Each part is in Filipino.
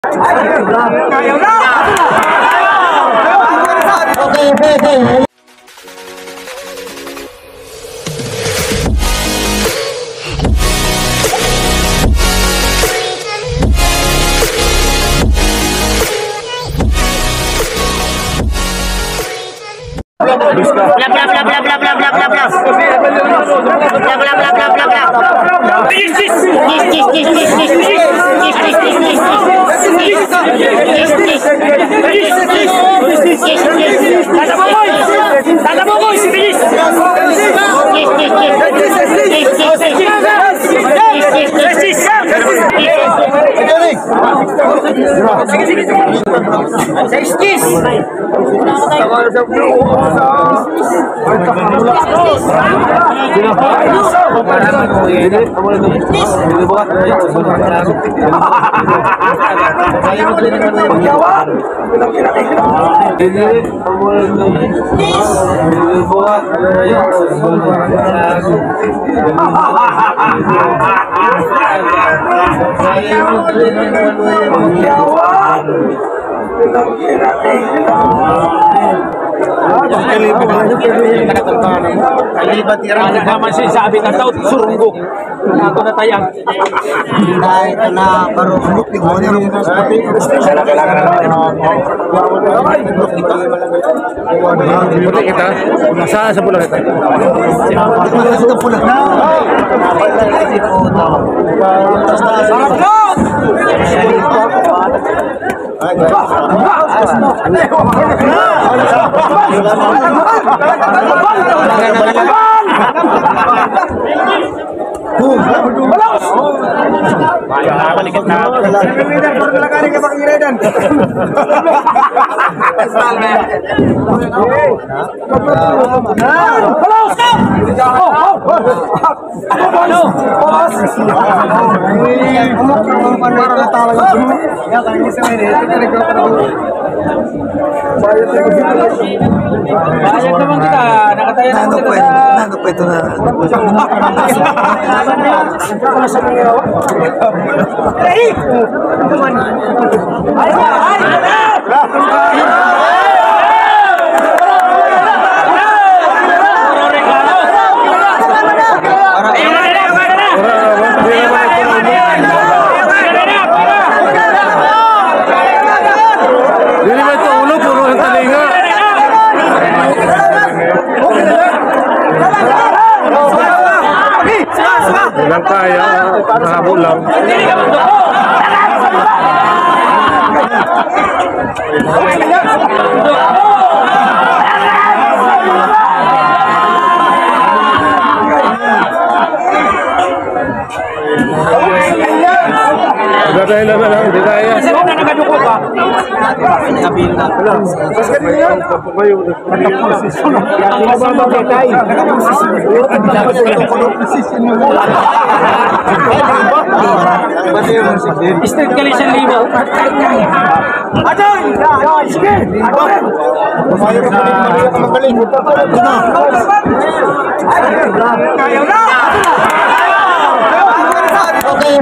Okay. Masih sabi ng taot surunggo. Ako na tayang. Dahil na baru bukti mo niya Buti kita, masa sa pulang kita. sa pulang. Bayad naman kita, nakatayan naman kita sa... Ano pa ito na? Lang kaya, nahabol lang. Dahil na lang, hindi kaya. Kasi kung nakaduko ka, Street kali siya libo. Adoy! Sige! Kaya na! Okay.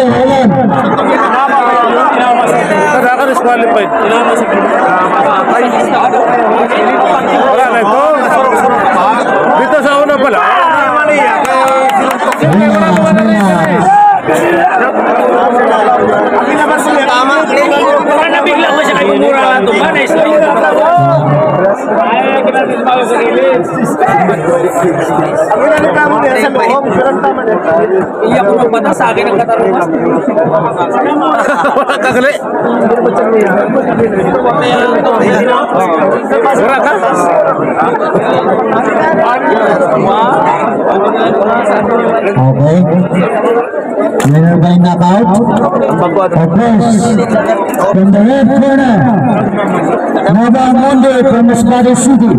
Kada ka disqualified. Wala na ito. Dito sa una pala. Parang nabigla ko siya kayo mura lang ito. Mana is like ay, kinapit ba sa gilid? Ang inalita mo niya sa loob, pero tama na. Iyak ko magbata sa akin ang katarungan. Wala ka gali. Wala ka? Okay. Winner by knockout. Opposed from the red corner, Nova Monde from Masbate City.